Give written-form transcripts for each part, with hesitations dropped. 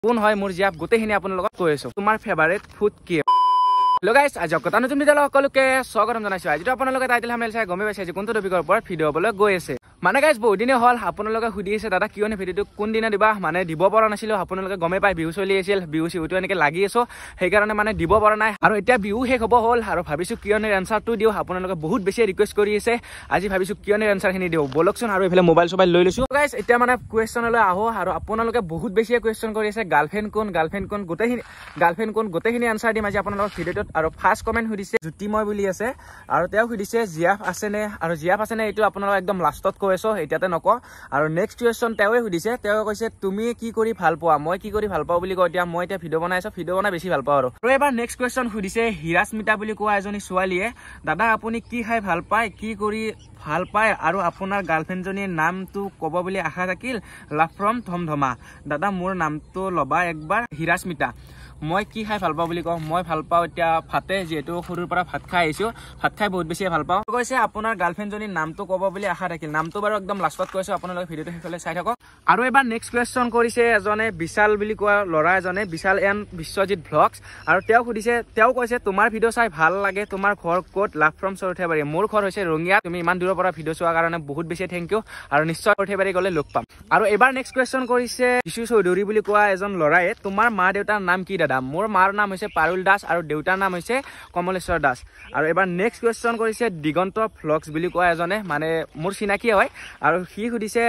কোন হয় মোৰ জিয়াফ গোটেইখিনি আপোনালোকক কৈ আছো তোমাৰ ফেভাৰিট ফুড কি Hello guys, আজি কথা নতুন ভিডিঅ সকলোকে স্বাগতম জনাইছো। আজি আপোনালোকে টাইটেল থাম্বনেইল চাই গমে পাইছে যে কোনটো টপিকৰ ওপৰত ভিডিঅ হ'বলৈ গৈ আছে। মানে গাইস বহুত দিনে হল আপোনালোকে সুধি আছে দাদা কিয়নে ভিডিঅটো কোন দিনা দিবা মানে দিব পৰা নাছিলো আপোনালোকে গমে পাই বিহু চলি আছিল বিহু সিউটো এনেকে লাগি আছো সেই কাৰণে মানে দিব পৰা নাই আৰু এতিয়া বিহু শেষ হ'ব হল আৰু ভাবিছো কিয়নে আনসাৰটো দিও আপোনালোকে বহুত বেছি ৰিকুৱেষ্ট কৰি আছে আজি ভাবিছো কিয়নে আনসাৰখিনি দিও বলকচোন আৰু এফালে মোবাইল লৈ লৈছো গাইস এতিয়া মানে কোৱেশ্চনলৈ আহো আৰু আপোনালোকে বহুত বেছি কোৱেশ্চন কৰি আছে গাৰ্লফ্ৰেণ্ড কোন গোটেইখিনি আনসাৰ দিম আজি আপোনালোকৰ ভিডিঅটোত আৰু ফাৰ্স্ট কমেন্ট সুধিছে জ্যোতিময় বুলি আছে আৰু তেওঁ সুধিছে জিয়াফ আছে নে আৰু জিয়াফ আছে নে এটো আপোনালোক একদম লাষ্টত কৈছো এতিয়াতে নক আৰু নেক্সট কোৱেশ্চন তেওঁৱে সুধিছে তেওঁ কৈছে তুমি কি কৰি ভাল পোৱা মই কি কৰি ভাল পাওঁ বুলি কয় এতিয়া মই এতিয়া ভিডিঅ বনাইছো ভিডিঅ বনাই বেছি ভাল পাওঁ আৰু এবাৰ নেক্সট কোৱেশ্চন সুধিছে হিৰাস্মিতা বুলি কোৱা এজনী ছোৱালীয়ে দাদা আপুনি কি খাই ভাল পায় কি কৰি ভাল পায় আৰু আপোনাৰ গাৰ্লফ্ৰেণ্ডজনীৰ নামটো ক'ব বুলি আশা থাকিল লাভ ফ্ৰম ধমধমা দাদা মোৰ নামটো লবা একবাৰ হিৰাস্মিতা মই কি খাই ভাল পাওঁ বুলি কওঁ মই ভাল পাওঁ এতিয়া ভাতে যেহেতু সৰুৰ পৰা ভাত খাই আহিছো ভাত খাই বহুত বেছি ভাল পাওঁ কৈছে আপোনাৰ গাৰ্লফ্ৰেণ্ডজনীৰ নামটো ক'ব বুলি আশা থাকিল নামটো বাৰু একদম লাষ্টত কৈছো আপোনালোকে ভিডিঅটো সেইফালে চাই থাকক আৰু এবাৰ নেক্সট কোৱেশ্চন কৰিছে এজনে বিশাল বুলি কোৱা ল'ৰা এজনে বিশাল এন বিশ্বজিৎ ভ্লগছ আৰু তেওঁ সুধিছে তেওঁ কৈছে তোমাৰ ভিডিঅ চাই ভাল লাগে তোমাৰ ঘৰ ক'ত লাভ ফ্ৰম চৰথেবাৰী মোৰ ঘৰ হৈছে ৰঙিয়া তুমি ইমান দূৰৰ পৰা ভিডিঅ চোৱাৰ কাৰণে বহুত বেছি থেংক ইউ আৰু নিশ্চয় চৰথেবাৰী গ'লে লগ পাম আৰু এবাৰ নেক্সট কোৱেশ্চন কৰিছে বিশু চৌধুৰী বুলি কোৱা এজন ল'ৰাই তোমাৰ মা দেউতাৰ নাম কি দাদা মোৰ মাৰ নাম হৈছে পাৰুল দাস আৰু দেউতাৰ নাম হৈছে কমলেশ্বৰ দাস আৰু এবাৰ নেক্সট কোৱেশ্চন কৰিছে দিগন্ত ভ্লগছ বুলি কোৱা এজনে মানে মোৰ চিনাকি হয় আৰু সি সুধিছে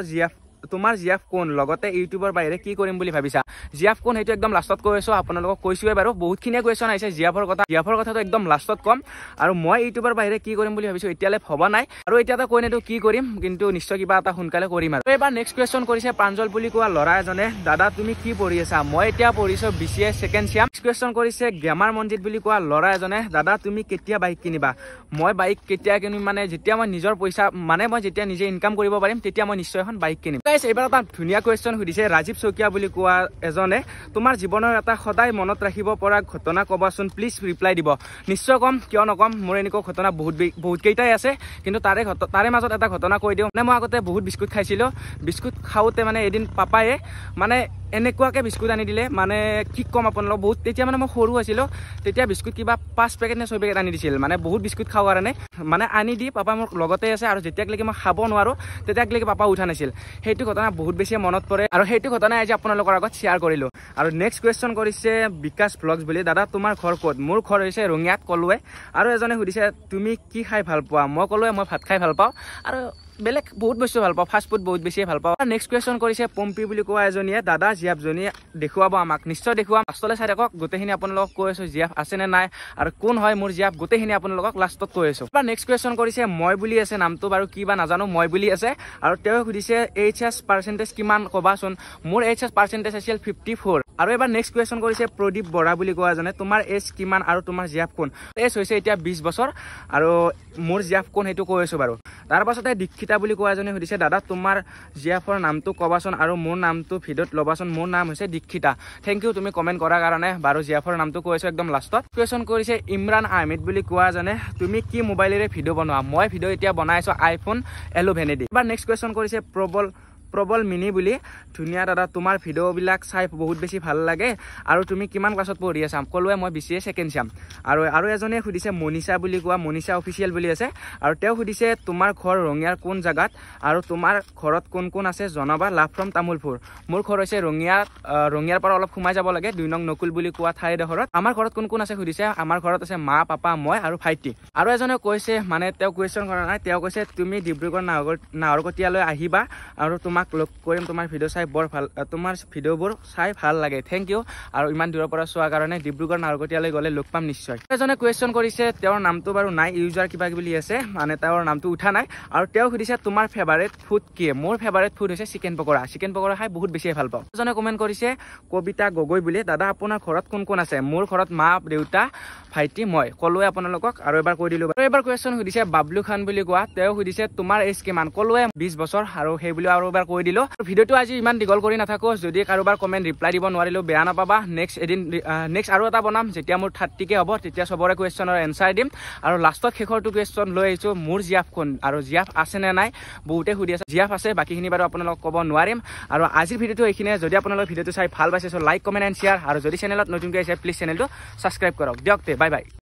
তোমাৰ জিয়াফ কোন লগতে ইউটিউবৰ বাহিৰে কি কৰিম বুলি ভাবিছা জিয়াফ কোন হেতু একদম লাষ্টত কৈছো আপোনালোকক কৈছোৱে বাৰু বহুতখিনি কোৱেশ্চন আহিছে জিয়াফৰ কথাটো একদম লাষ্টত কম আৰু মই ইউটিউবৰ বাহিৰে কি কৰিম বুলি ভাবিছো এতিয়ালে ভবা নাই আৰু এতিয়াটা কৈ নেটো কি কৰিম কিন্তু নিশ্চয় কিবা এটা সোনকালে কৰিম আৰু এবাৰ নেক্সট কোৱেশ্চন কৰিছে প্ৰাঞ্জল বুলি কোৱা ল'ৰা এজনে দাদা তুমি কি পঢ়ি আছা মই এতিয়া পঢ়িছো BCA সেকেন্ড চেম কোৱেশ্চন কৰিছে গ্যামাৰ মনজিত বুলি কোৱা ল'ৰা এজনে দাদা তুমি কেতিয়া বাইক কিনিবা মই বাইক কেতিয়া কিনিম মানে যেতিয়া মই নিজৰ পইচা মানে মই যেতিয়া নিজে ইনকাম কৰিব পাৰিম তেতিয়া মই নিশ্চয় এখন বাইক কিনিম এবাৰ এটা ধুনীয়া কোৱেশ্চন সুধিছে ৰাজীৱ চৌকিয়া বুলি কোৱা এজনে তোমাৰ জীৱনৰ এটা সদায় মনত ৰাখিব পৰা ঘটনা কবাচোন প্লিজ ৰিপ্লাই দিব নিশ্চয় কম কিয় নকম মোৰ এনেকুৱা ঘটনা বহুত কেইটাই আছে কিন্তু তাৰে মাজত এটা ঘটনা কৈ দিওঁ মানে মই আগতে বহুত বিস্কুট খাইছিলো বিস্কুট খাওঁতে মানে এদিন পাপায়ে মানে এনেকুৱাকে বিস্কুট আনি দিলে মানে কি কম আপোনালোক বহুত তেতিয়া মানে মই সৰু আছিলো তেতিয়া বিস্কুট কিবা 5 পেকেট নে 6 পেকেট আনি দিছিল মানে বহুত বিস্কুট খাওঁ কাৰণে মানে আনি দি পাপা মোৰ লগতে আছে আৰু যেতিয়ালৈকে মই খাব নোৱাৰো তেতিয়ালৈকে পাপা উঠা নাছিল সেইটো ঘটনা বহুত বেছি মনত পৰে আৰু সেইটো ঘটনা আজি আপোনালোকৰ আগত শ্বেয়াৰ কৰিলো আৰু নেক্সট কোৱেশ্চন কৰিছে বিকাশ ভ্লগছ বুলি দাদা তোমাৰ ঘৰ ক'ত মোৰ ঘৰ হৈছে ৰঙিয়াত কলোৱে আৰু এজনে সুধিছে তুমি কি খাই ভাল পোৱা মই কলোৱে মই ভাত খাই ভাল পাওঁ আৰু বেলেগ বহুত বস্তু ভাল পাওঁ ফাষ্ট ফুড বহুত বেছি ভাল পাওঁ নেক্সট কোৱেশ্চন কৰিছে পম্পি বুলি কোৱা এজনীয়ে দাদা জিয়াফজনী দেখুৱাব আমাক নিশ্চয় দেখুৱাম লাষ্টলৈ চাই থাকক গোটেইখিনি আপোনালোকক কৈ আছো জিয়াফ আছে নে নাই আৰু কোন হয় মোৰ জিয়াফ গোটেইখিনি আপোনালোকক লাষ্টত কৈ আছো নেক্সট কোৱেশ্চন কৰিছে মই বুলি আছে নামটো বাৰু কি বা নাজানো মই বুলি আছে আৰু তেওঁ সুধিছে HS পাৰ্চেন্টেজ কিমান কবাচোন মোৰ HS পাৰ্চেন্টেজ আছিল 54 আৰু এবাৰ নেক্সট কোৱেশ্চন কৰিছে প্ৰদীপ বৰা বুলি কোৱা এজনে তোমাৰ এজ কিমান আৰু তোমাৰ জিয়াফ কোন এজ হৈছে এতিয়া 20 বছৰ আৰু মোৰ জিয়াফ কোন হেতু কৈ আছো বাৰু তাৰ পাছতে দীক্ষিতা বুলি কোৱা এজনে সুধিছে দাদা তোমাৰ জিয়াফৰ নামটো কবাচোন আৰু মোৰ নামটো ভিডিঅ'ত লবাচোন মোৰ নাম হৈছে দীক্ষিতা থেংক ইউ তুমি কমেন্ট কৰাৰ কাৰণে বাৰু জিয়াফৰ নামটো কৈছো একদম লাষ্টত কোৱেশ্চন কৰিছে ইমৰান আহমেদ বুলি কোৱা এজনে তুমি কি মোবাইলেৰে ভিডিঅ' বনোৱা মই ভিডিঅ' এতিয়া বনাইছো iPhone 11 দি এবাৰ নেক্সট কোৱেশ্চন কৰিছে প্ৰবল মিনি বুলি ধুনীয়া দাদা তোমাৰ ভিডিঅ'বিলাক চাই বহুত বেছি ভাল লাগে আৰু তুমি কিমান ক্লাছত পঢ়ি আছা কলোৱে মই BCA সেকেন্ড চেম আৰু এজনে সুধিছে মনিষা বুলি কোৱা মনিষা অফিচিয়েল বুলি আছে আৰু তেওঁ সুধিছে তোমাৰ ঘৰ ৰঙিয়াৰ কোন জাগাত আৰু তোমাৰ ঘৰত কোন আছে জনাবা লাভ ফ্ৰম তামুলপুৰ মোৰ ঘৰ হৈছে ৰঙিয়াৰ পৰা অলপ সোমাই যাব লাগে 2 নং নকুল বুলি কোৱা ঠাইডোখৰত আমাৰ ঘৰত কোন আছে সুধিছে আমাৰ ঘৰত আছে মা পাপা মই আৰু ভাইটি আৰু এজনে কৈছে মানে তেওঁ কোৱেশ্চন কৰা নাই তেওঁ কৈছে তুমি ডিব্ৰুগড় নাহৰকটীয়ালৈ আহিবা আৰু তোমাক লগ কৰিম তোমাৰ ভিডিঅ' চাই বৰ ভাল তোমাৰ ভিডিঅ'বোৰ চাই ভাল লাগে থেংক ইউ আৰু ইমান দূৰৰ পৰা চোৱাৰ কাৰণে ডিব্ৰুগড় নাহৰকটীয়ালৈ গ'লে লগ পাম নিশ্চয় এজনে কোৱেশ্চন কৰিছে তেওঁৰ নামটো বাৰু নাই ইউজাৰ কিবা বুলি আছে মানে তেওঁৰ নামটো উঠা নাই আৰু তেওঁ সুধিছে তোমাৰ ফেভাৰিট ফুড কি মোৰ ফেভাৰিট ফুড হৈছে চিকেন পকৰা খাই বহুত বেছি ভাল পাওঁ এজনে কমেন্ট কৰিছে কবিতা গগৈ বুলি দাদা আপোনাৰ ঘৰত কোন আছে মোৰ ঘৰত মা দেউতা ভাইটি মই কলোৱে আপোনালোকক আৰু এবাৰ কৈ দিলো এবাৰ কোৱেশ্চন সুধিছে বাবলু খান বুলি কোৱা তেওঁ সুধিছে তোমাৰ এজ কিমান কলোৱে 20 বছৰ আৰু সেই বুলি আৰু এবাৰ কৈ দিলো ভিডিওটো আজি ইমান দীঘল কৰি নাথাকো যদি কাৰোবাৰ কমেন্ট ৰিপ্লাই দিব নোৱাৰিলো বেয়া নাপাবা নেক্সট আৰু এটা বনাম যেতিয়া মোৰ 30 কে হ'ব তেতিয়া সবৰে কোৱেশ্চনৰ এনসাৰ দিম আৰু লাষ্টত শেষৰটো কোৱেশ্চন লৈ আহিছো মোৰ জিএফ কোন আৰু জিএফ আছে নে নাই বহুতে সুধি আছে জিএফ আছে বাকিখিনি বাৰু আপোনালোক ক'ব নোৱাৰিম আৰু আজিৰ ভিডিওটো এইখিনে যদি আপোনালোক ভিডিওটো চাই ভাল পাইছে so like comment and share আৰু যদি চেনেলত নতুনকৈ আছে প্লিজ চেনেলটো সাবস্ক্ৰাইব কৰক দিয়ক তে বাই বাই